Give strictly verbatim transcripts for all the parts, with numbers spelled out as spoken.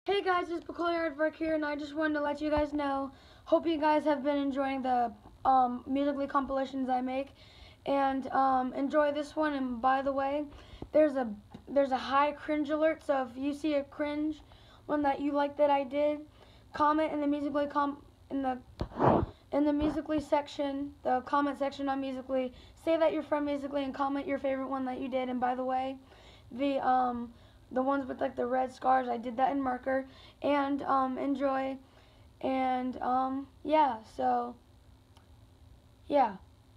Hey guys, it's Peculiar Aardvark here, and I just wanted to let you guys know. Hope you guys have been enjoying the um, Musical.ly compilations I make, and um, enjoy this one. And by the way, there's a there's a high cringe alert. So if you see a cringe one that you like that I did, comment in the Musical.ly com in the in the Musical.ly section, the comment section on Musical.ly. Say that you're from Musical.ly and comment your favorite one that you did. And by the way, the um. the ones with like the red scars, I did that in marker. And um, enjoy. And um, yeah, so yeah,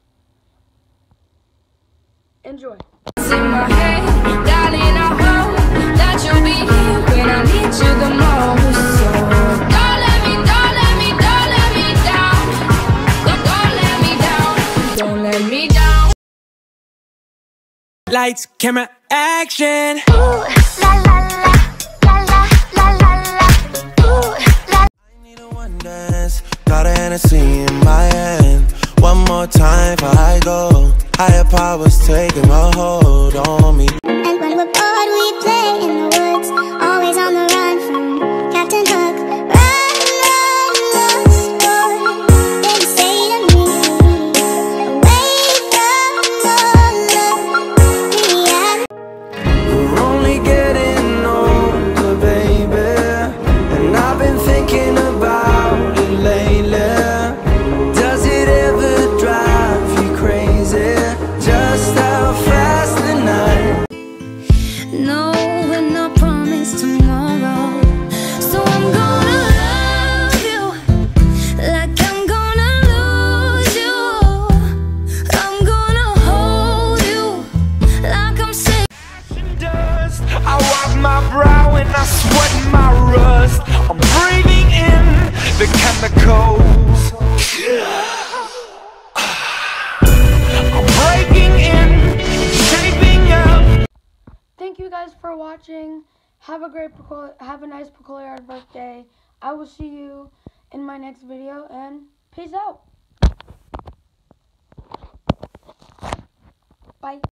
enjoy. In my head, darling, I hope that you'll be here when I need you the most. So don't let me, don't let me, don't let me down. Don't, don't let me down. Don't let me down. Lights, camera, action. Ooh, la la la, la la la la la. Ooh, la. I need a one dance, got a Hennessy in my hand. One more time before I go. Higher powers taking a hold on me. And when we're bored, we play in the woods. Always on the run from Captain Hook. Run, run, lost boy. They say to me, away from all of reality. We're only getting older, baby, and I've been thinking about it lately. Does it ever drive you crazy? Just how fast the night. No, we're not promised tomorrow. So I'm gonna love you like I'm gonna lose you. I'm gonna hold you like I'm sick. Dust. I wipe my brow and I sweat my rust. I'm breathing in the chemicals. I'm breaking in, shaping up. Thank you guys for watching. Have a great, have a nice Peculiar Aardvark day. I will see you in my next video, and peace out. Bye.